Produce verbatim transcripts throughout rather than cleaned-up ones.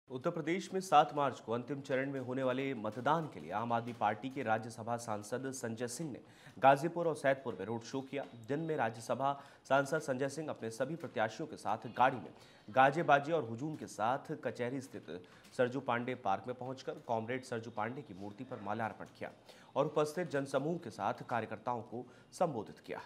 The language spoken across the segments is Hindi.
उत्तर प्रदेश में सात मार्च को अंतिम चरण में होने वाले मतदान के लिए आम आदमी पार्टी के राज्यसभा सांसद संजय सिंह ने गाजीपुर और सैदपुर में रोड शो किया। दिन में राज्यसभा सांसद संजय सिंह अपने सभी प्रत्याशियों के साथ गाड़ी में गाजे बाजे और हुजूम के साथ कचहरी स्थित सरजू पांडे पार्क में पहुंचकर कॉमरेड सरजू पांडे की मूर्ति पर माल्यार्पण किया और उपस्थित जनसमूह के साथ कार्यकर्ताओं को संबोधित किया।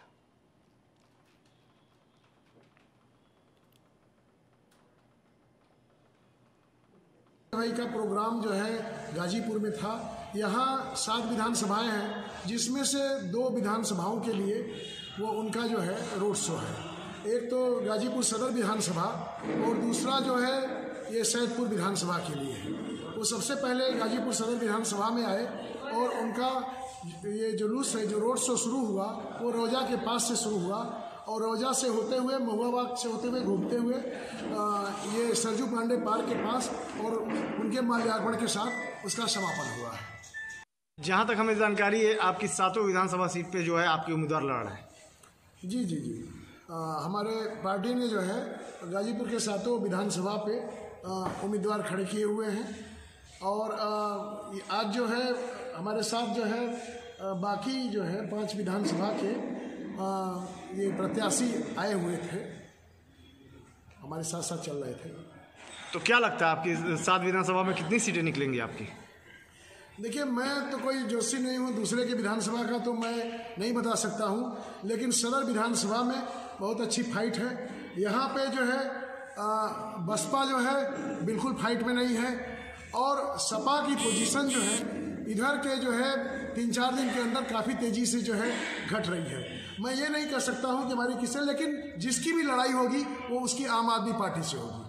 भाई का प्रोग्राम जो है गाजीपुर में था। यहाँ सात विधानसभाएं हैं जिसमें से दो विधानसभाओं के लिए वो उनका जो है रोड शो है। एक तो गाजीपुर सदर विधानसभा और दूसरा जो है ये सैदपुर विधानसभा के लिए है। वो सबसे पहले गाजीपुर सदर विधानसभा में आए और उनका ये जुलूस है जो रोड शो शुरू हुआ वो रोजा के पास से शुरू हुआ और रोजा से होते हुए महुआ बाग से होते हुए घूमते हुए आ, ये सरजू पांडे पार्क के पास और उनके माल्यार्पण के साथ उसका समापन हुआ है। जहाँ तक हमें जानकारी है आपकी सातों विधानसभा सीट पे जो है आपकी उम्मीदवार लड़ रहे हैं। जी जी जी आ, हमारे पार्टी ने जो है गाजीपुर के सातों विधानसभा पे उम्मीदवार खड़े किए हुए हैं और आ, आज जो है हमारे साथ जो है आ, बाकी जो है पांच विधानसभा के आ, ये प्रत्याशी आए हुए थे, हमारे साथ साथ चल रहे थे। तो क्या लगता है आपकी सात विधानसभा में कितनी सीटें निकलेंगी आपकी? देखिए, मैं तो कोई जोशी नहीं हूँ, दूसरे के विधानसभा का तो मैं नहीं बता सकता हूँ, लेकिन सदर विधानसभा में बहुत अच्छी फाइट है। यहाँ पे जो है आ, बसपा जो है बिल्कुल फाइट में नहीं है और सपा की पोजीशन जो है इधर के जो है तीन चार दिन के अंदर काफ़ी तेज़ी से जो है घट रही है। मैं ये नहीं कह सकता हूँ कि हमारी किससे, लेकिन जिसकी भी लड़ाई होगी वो उसकी आम आदमी पार्टी से होगी।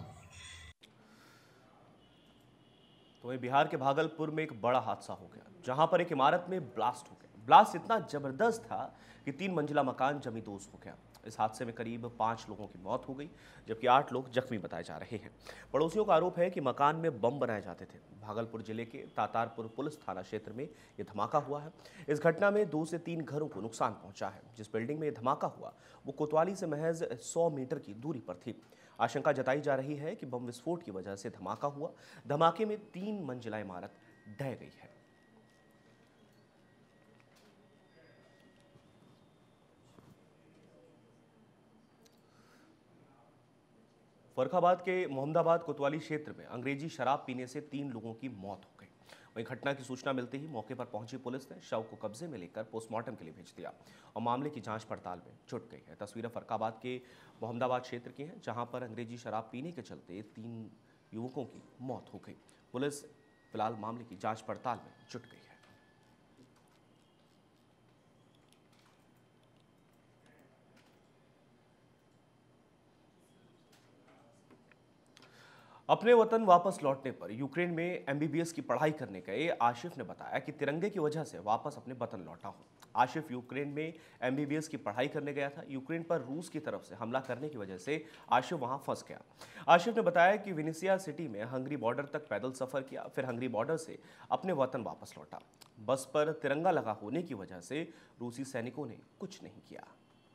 तो वहीं बिहार के भागलपुर में एक बड़ा हादसा हो गया जहां पर एक इमारत में ब्लास्ट हो गया। ब्लास्ट इतना जबरदस्त था कि तीन मंजिला मकान जमींदोज हो गया। इस हादसे में करीब पांच लोगों की मौत हो गई जबकि आठ लोग जख्मी बताए जा रहे हैं। पड़ोसियों का आरोप है कि मकान में बम बनाए जाते थे। भागलपुर जिले के तातारपुर पुलिस थाना क्षेत्र में यह धमाका हुआ है। इस घटना में दो से तीन घरों को नुकसान पहुंचा है। जिस बिल्डिंग में यह धमाका हुआ वो कोतवाली से महज सौ मीटर की दूरी पर थी। आशंका जताई जा रही है कि बम विस्फोट की वजह से धमाका हुआ। धमाके में तीन मंजिला इमारत ढह गई है। फर्रुखाबाद के मोहम्मदाबाद कोतवाली क्षेत्र में अंग्रेजी शराब पीने से तीन लोगों की मौत हो गई। वहीं घटना की सूचना मिलते ही मौके पर पहुंची पुलिस ने शव को कब्जे में लेकर पोस्टमार्टम के लिए भेज दिया और मामले की जांच पड़ताल में जुट गई है। तस्वीरें फर्रुखाबाद के मोहम्मदाबाद क्षेत्र की हैं जहां पर अंग्रेजी शराब पीने के चलते तीन युवकों की मौत हो गई। पुलिस फिलहाल मामले की जांच पड़ताल में जुट गई है। अपने वतन वापस लौटने पर यूक्रेन में एमबीबीएस की पढ़ाई करने गए आशिफ ने बताया कि तिरंगे की वजह से वापस अपने वतन लौटा हूं। आशिफ यूक्रेन में एमबीबीएस की पढ़ाई करने गया था। यूक्रेन पर रूस की तरफ से हमला करने की वजह से आशिफ वहां फंस गया। आशिफ ने बताया कि विनिसिया सिटी में हंगरी बॉर्डर तक पैदल सफर किया, फिर हंगरी बॉर्डर से अपने वतन वापस लौटा। बस पर तिरंगा लगा होने की वजह से रूसी सैनिकों ने कुछ नहीं किया।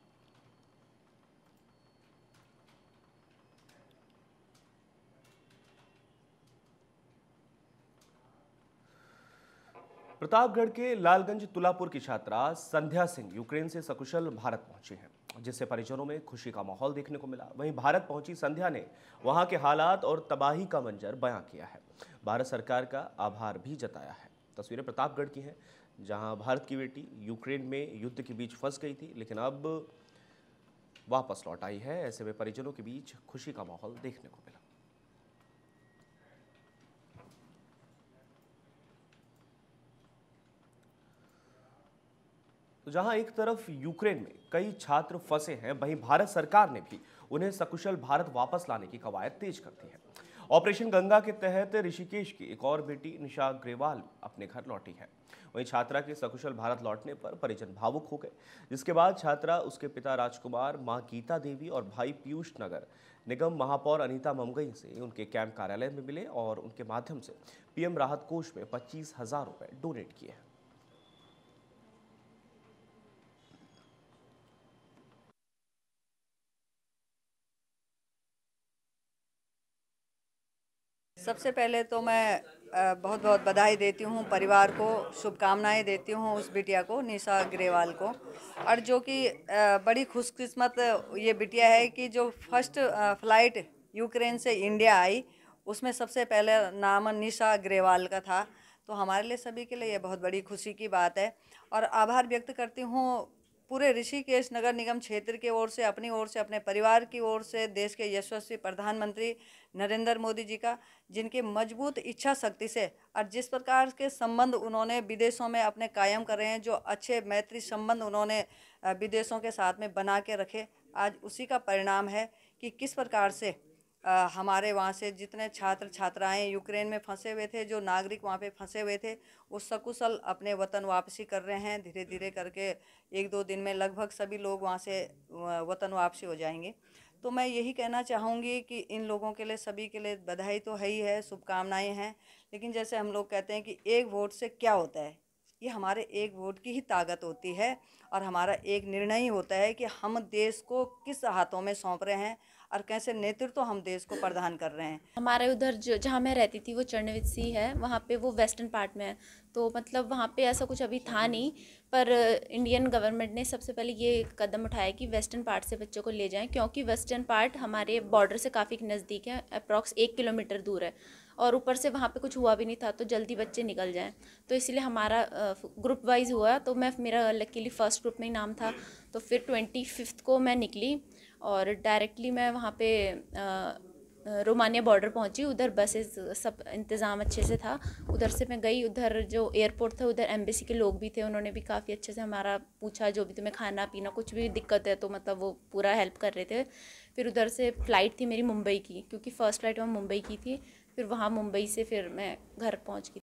प्रतापगढ़ के लालगंज तुलापुर की छात्रा संध्या सिंह यूक्रेन से सकुशल भारत पहुंची हैं, जिससे परिजनों में खुशी का माहौल देखने को मिला। वहीं भारत पहुंची संध्या ने वहां के हालात और तबाही का मंजर बयां किया है। भारत सरकार का आभार भी जताया है। तस्वीरें प्रतापगढ़ की हैं जहां भारत की बेटी यूक्रेन में युद्ध के बीच फंस गई थी लेकिन अब वापस लौट आई है। ऐसे में परिजनों के बीच खुशी का माहौल देखने को मिला। तो जहां एक तरफ यूक्रेन में कई छात्र फंसे हैं, वहीं भारत सरकार ने भी उन्हें सकुशल भारत वापस लाने की कवायद तेज कर दी है। ऑपरेशन गंगा के तहत ऋषिकेश की एक और बेटी निशा अग्रवाल अपने घर लौटी है। वहीं छात्रा के सकुशल भारत लौटने पर परिजन भावुक हो गए, जिसके बाद छात्रा, उसके पिता राजकुमार, मां गीता देवी और भाई पीयूष नगर निगम महापौर अनीता ममगई से उनके कैंप कार्यालय में मिले और उनके माध्यम से पीएम राहत कोष में पच्चीस हजार रुपए डोनेट किए हैं। सबसे पहले तो मैं बहुत बहुत बधाई देती हूँ परिवार को, शुभकामनाएं देती हूँ उस बिटिया को, निशा अग्रवाल को। और जो कि बड़ी खुशकिस्मत ये बिटिया है कि जो फर्स्ट फ्लाइट यूक्रेन से इंडिया आई उसमें सबसे पहले नाम निशा अग्रवाल का था। तो हमारे लिए सभी के लिए ये बहुत बड़ी खुशी की बात है। और आभार व्यक्त करती हूँ पूरे ऋषिकेश नगर निगम क्षेत्र की ओर से, अपनी ओर से, अपने परिवार की ओर से, देश के यशस्वी प्रधानमंत्री नरेंद्र मोदी जी का, जिनकी मजबूत इच्छा शक्ति से और जिस प्रकार के संबंध उन्होंने विदेशों में अपने कायम कर रहे हैं, जो अच्छे मैत्री संबंध उन्होंने विदेशों के साथ में बना के रखे, आज उसी का परिणाम है कि किस प्रकार से आ, हमारे वहाँ से जितने छात्र छात्राएं यूक्रेन में फंसे हुए थे, जो नागरिक वहाँ पे फंसे हुए थे, वो सकुशल अपने वतन वापसी कर रहे हैं। धीरे धीरे करके एक दो दिन में लगभग सभी लोग वहाँ से वतन वापसी हो जाएंगे। तो मैं यही कहना चाहूँगी कि इन लोगों के लिए, सभी के लिए बधाई तो है ही है, शुभकामनाएँ हैं। लेकिन जैसे हम लोग कहते हैं कि एक वोट से क्या होता है, ये हमारे एक वोट की ही ताकत होती है और हमारा एक निर्णय ही होता है कि हम देश को किस हाथों में सौंप रहे हैं और कैसे नेतृत्व तो हम देश को प्रदान कर रहे हैं। हमारे उधर जो जहाँ मैं रहती थी वो चरणवत्सी है, वहाँ पे वो वेस्टर्न पार्ट में है, तो मतलब वहाँ पे ऐसा कुछ अभी था नहीं। पर इंडियन गवर्नमेंट ने सबसे पहले ये कदम उठाया कि वेस्टर्न पार्ट से बच्चों को ले जाएं, क्योंकि वेस्टर्न पार्ट हमारे बॉर्डर से काफ़ी नज़दीक है, अप्रॉक्स एक किलोमीटर दूर है, और ऊपर से वहाँ पे कुछ हुआ भी नहीं था, तो जल्दी बच्चे निकल जाएं। तो इसलिए हमारा ग्रुप वाइज हुआ, तो मैं मेरा लकीली फ़र्स्ट ग्रुप में ही नाम था। तो फिर ट्वेंटी फिफ्थ को मैं निकली और डायरेक्टली मैं वहाँ पे रोमानिया बॉर्डर पहुँची। उधर बसेस सब इंतज़ाम अच्छे से था, उधर से मैं गई। उधर जो एयरपोर्ट था उधर एम्बेसी के लोग भी थे, उन्होंने भी काफ़ी अच्छे से हमारा पूछा, जो भी तुम्हें खाना पीना कुछ भी दिक्कत है तो मतलब वो पूरा हेल्प कर रहे थे। फिर उधर से फ़्लाइट थी मेरी मुंबई की, क्योंकि फ़र्स्ट फ़्लाइट वहाँ मुंबई की थी। फिर वहाँ मुंबई से फिर मैं घर पहुँच गई।